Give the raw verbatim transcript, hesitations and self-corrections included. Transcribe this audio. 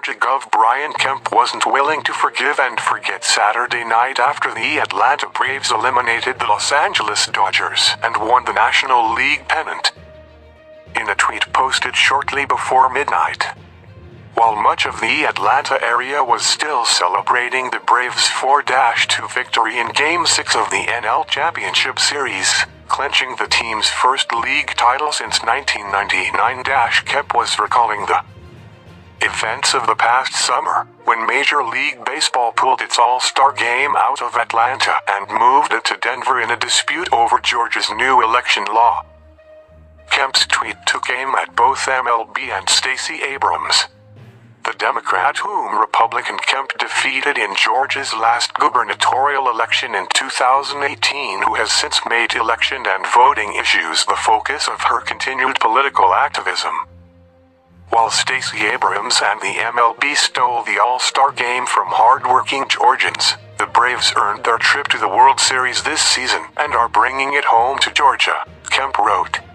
Georgia Governor Brian Kemp wasn't willing to forgive and forget Saturday night after the Atlanta Braves eliminated the Los Angeles Dodgers and won the National League pennant. In a tweet posted shortly before midnight, while much of the Atlanta area was still celebrating the Braves' four two victory in Game six of the N L Championship Series, clinching the team's first league title since nineteen ninety-nine, Kemp was recalling the events of the past summer, when Major League Baseball pulled its All-Star game out of Atlanta and moved it to Denver in a dispute over Georgia's new election law. Kemp's tweet took aim at both M L B and Stacey Abrams, the Democrat whom Republican Kemp defeated in Georgia's last gubernatorial election in two thousand eighteen, who has since made election and voting issues the focus of her continued political activism. While Stacey Abrams and the M L B stole the All-Star game from hardworking Georgians, the Braves earned their trip to the World Series this season and are bringing it home to Georgia, Kemp wrote.